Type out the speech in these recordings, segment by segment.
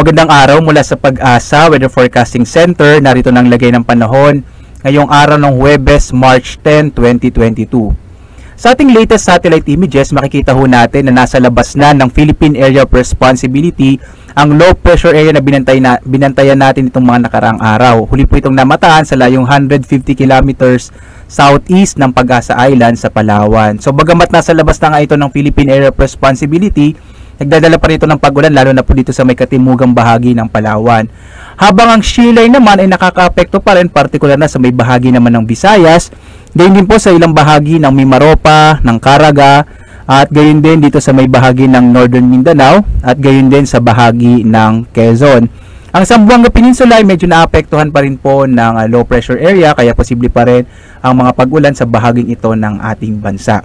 Magandang araw mula sa Pag-asa Weather Forecasting Center. Narito ng lagay ng panahon ngayong araw ng Huwebes, March 10, 2022. Sa ating latest satellite images, makikita ho natin na nasa labas na ng Philippine Area of Responsibility ang low pressure area na binantayan natin itong mga nakaraang araw. Huli po itong namataan sa layong 150 kilometers southeast ng Pag-asa Island sa Palawan. So bagamat nasa labas na nga ito ng Philippine Area of Responsibility, nagdadala pa rito ng pag-ulan lalo na po dito sa may katimugang bahagi ng Palawan. Habang ang shear line naman ay nakaka-apekto pa rin, partikular na sa may bahagi naman ng Visayas, gayon din po sa ilang bahagi ng Mimaropa, ng Caraga, at gayon din dito sa may bahagi ng Northern Mindanao, at gayon din sa bahagi ng Quezon. Ang Zamboanga Peninsula ay medyo naapektuhan pa rin po ng low pressure area, kaya posible pa rin ang mga pag-ulan sa bahaging ito ng ating bansa.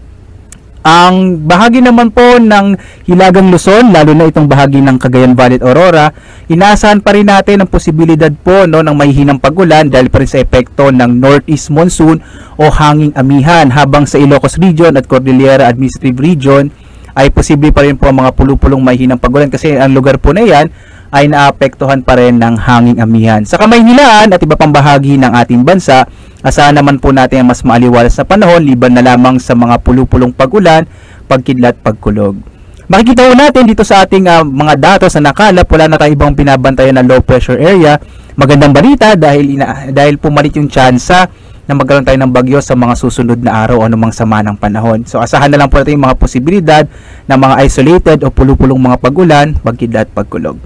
Ang bahagi naman po ng Hilagang Luzon, lalo na itong bahagi ng Cagayan Valley at Aurora, inaasahan pa rin natin ang posibilidad po ng mahihinang pag-ulan dahil pa rin sa epekto ng northeast monsoon o hanging amihan, habang sa Ilocos Region at Cordillera Administrative Region ay posible pa rin po ang mga pulupulong mahihinang pag-ulan kasi ang lugar po na yan ay naapektuhan pa rin ng hanging amihan. Sa Kamaynilaan at iba pang bahagi ng ating bansa, asahan naman po natin ang mas maaliwalas na panahon liban na lamang sa mga pulupulong pag-ulan, pagkidlat, pagkulog. Makikita po natin dito sa ating mga datos na nakalap, wala na tayong ibang binabantayan na low pressure area. Magandang balita dahil pumalit yung tsansa na magkaroon tayo ng bagyo sa mga susunod na araw o anumang sama ng panahon. So asahan na lang po natin yung mga posibilidad ng mga isolated o pulupulong mga pag-ulan, pagkidlat, pagkulog.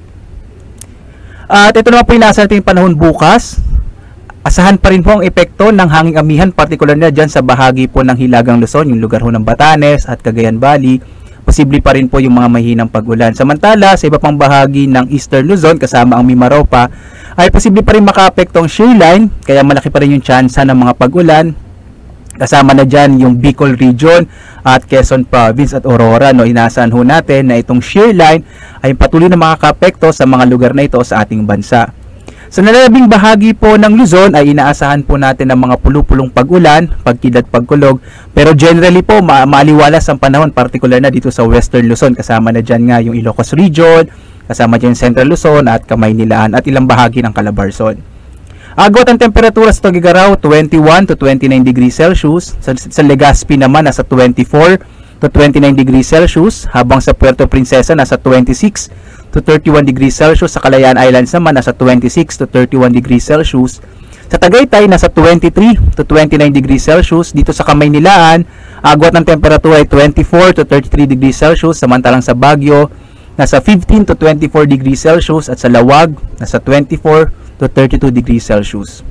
At ito naman po yung nasa ating panahon bukas. Asahan pa rin po ang epekto ng hanging amihan, partikular na dyan sa bahagi po ng Hilagang Luzon, yung lugar ho ng Batanes at Cagayan Valley. Posible pa rin po yung mga mahinang pag-ulan. Samantala, sa iba pang bahagi ng Eastern Luzon, kasama ang Mimaropa, ay posible pa rin maka-apekto ang shear line, kaya malaki pa rin yung tsansa ng mga pag-ulan. Kasama na dyan yung Bicol Region at Quezon Province at Aurora. Inaasahan ho natin na itong shear line ay patuloy na makaka-apekto sa mga lugar na ito sa ating bansa. Sa nalalabing bahagi po ng Luzon ay inaasahan po natin ng mga pulupulong pag-ulan, pagkidlat, pagkulog. Pero generally po maaliwalas ang panahon, partikular na dito sa Western Luzon. Kasama na dyan nga yung Ilocos Region, kasama dyan yung Central Luzon at Kamaynilaan at ilang bahagi ng Calabarzon. Agos ang temperatura sa Tuguegarao 21 to 29 degrees Celsius. Sa Legazpi naman nasa 24 to 29 degrees Celsius, habang sa Puerto Princesa nasa 26 to 31 degrees Celsius. Sa Kalayaan Islands naman nasa 26 to 31 degrees Celsius. Sa Tagaytay nasa 23 to 29 degrees Celsius. Dito sa Kamaynilaan, agos ng temperatura ay 24 to 33 degrees Celsius, samantalang sa Baguio nasa 15 to 24 degrees Celsius at sa Lawag nasa 24 to 32 degrees Celsius.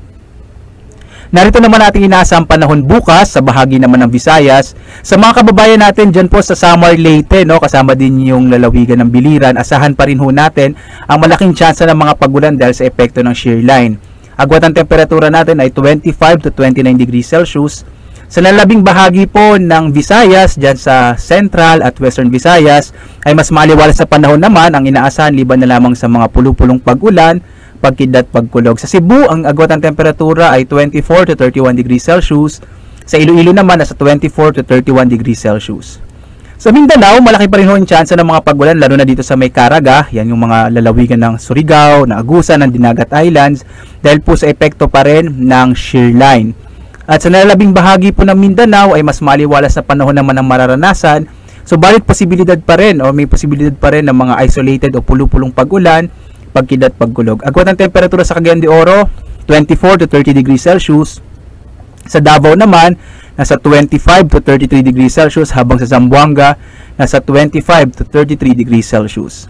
Narito naman natin inaasang panahon bukas sa bahagi naman ng Visayas. Sa mga kababayan natin dyan po sa Samar Leyte, kasama din yung lalawigan ng Biliran, asahan pa rin ho natin ang malaking tsansa ng mga pag-ulan dahil sa epekto ng shear line. Agwat ang temperatura natin ay 25 to 29 degrees Celsius. Sa lalabing bahagi po ng Visayas, dyan sa Central at Western Visayas, ay mas maliwalas sa panahon naman ang inaasahan liban na lamang sa mga pulupulong pag-ulan, pagkidlat, pagkulog. Sa Cebu, ang agwat ng temperatura ay 24 to 31 degrees Celsius. Sa Iloilo naman, nasa 24 to 31 degrees Celsius. Sa Mindanao, malaki pa rin ho ang tsansa ng mga pag-ulan, lalo na dito sa may Caraga. Yan yung mga lalawigan ng Surigao, ng Agusan, ng Dinagat Islands, dahil po sa epekto pa rin ng shear line. At sa nalalabing bahagi po ng Mindanao ay mas maliwalas na panahon naman ang mararanasan. Subalit posibilidad pa rin o may posibilidad pa rin ng mga isolated o pulupulong pag-ulan, pagkidlat, pagkulog. Agwat ng temperatura sa Cagayan de Oro 24 to 30 degrees Celsius. Sa Davao naman nasa 25 to 33 degrees Celsius, habang sa Zamboanga nasa 25 to 33 degrees Celsius.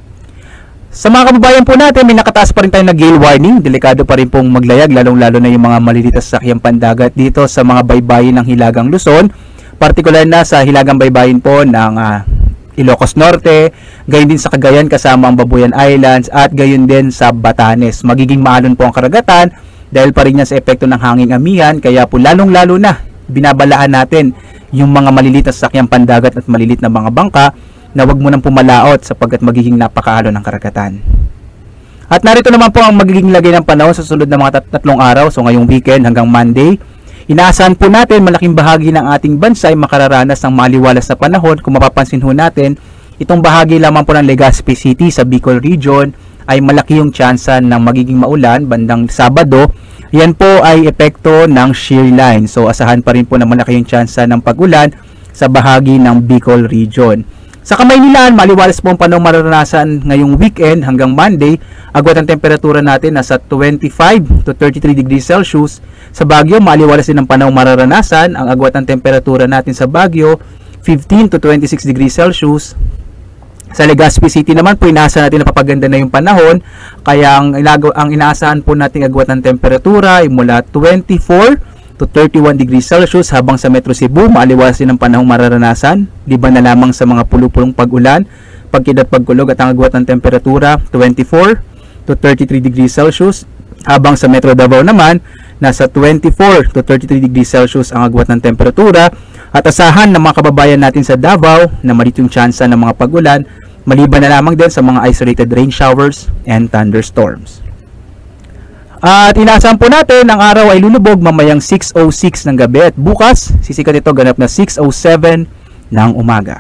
Sa mga kababayan po natin, may nakataas pa rin tayo na gale warning. Delikado pa rin pong maglayag, lalong-lalo na yung mga maliliit na sasakyang pandagat dito sa mga baybayin ng Hilagang Luzon, partikular na sa hilagang baybayin po ng Ilocos Norte, gayon din sa Cagayan kasama ang Babuyan Islands, at gayon din sa Batanes. Magiging maalon po ang karagatan dahil pa rin yan sa epekto ng hanging amihan, kaya po lalong-lalo na binabalaan natin yung mga maliliit na sasakyang pandagat at maliliit na mga bangka na wag mo nang pumalaot sapagkat magiging napakaalon ng karagatan. At narito naman po ang magiging lagay ng panahon sa susunod na mga tatlong araw, so ngayong weekend hanggang Monday. Inaasahan po natin malaking bahagi ng ating bansa ay makararanas ng maliwalas na panahon. Kung mapapansin ho natin, itong bahagi lamang po ng Legazpi City sa Bicol Region ay malaki yung tsansa ng magiging maulan bandang Sabado. Yan po ay epekto ng shear line. So asahan pa rin po na malaki yung tsansa ng pag-ulan sa bahagi ng Bicol Region. Sa Kamaynilaan, maliwalas po ang panahon mararanasan ngayong weekend hanggang Monday. Agwat ang temperatura natin nasa 25 to 33 degrees Celsius. Sa Baguio, maliwalas din ang panahon mararanasan. Ang agwat ng temperatura natin sa Baguio, 15 to 26 degrees Celsius. Sa Legazpi City naman po, inaasahan natin na papaganda na yung panahon. Kaya ang inaasahan po nating agwat ng temperatura ay mula 24 to 31 degrees Celsius, habang sa Metro Cebu, maaliwalas din ang panahong mararanasan. Liban na lamang sa mga pulupulong pag-ulan, pagkidot pagkulog at ang agwat ng temperatura 24 to 33 degrees Celsius. Habang sa Metro Davao naman, nasa 24 to 33 degrees Celsius ang agwat ng temperatura. At asahan ng mga kababayan natin sa Davao na maliit yung tsansa ng mga pag-ulan, maliban na lamang din sa mga isolated rain showers and thunderstorms. At inaasahan po natin ang araw ay lulubog mamayang 6:06 ng gabi at bukas sisikat ito ganap na 6:07 ng umaga.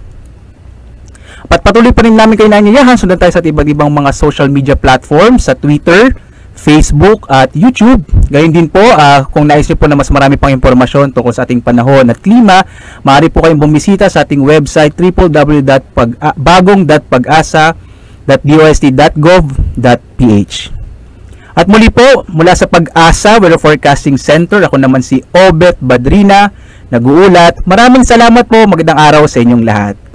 Patuloy pa rin namin kayo nainyayahan, sundan tayo sa iba't ibang mga social media platforms sa Twitter, Facebook at YouTube. Gayun din po, kung nais niyo po na mas marami pang impormasyon tungkol sa ating panahon at klima, maaari po kayong bumisita sa ating website www.bagong.pagasa.dost.gov.ph. At muli po, mula sa Pag-asa Weather Forecasting Center, ako naman si Obet Badrina, nag-uulat. Maraming salamat po, magandang araw sa inyong lahat.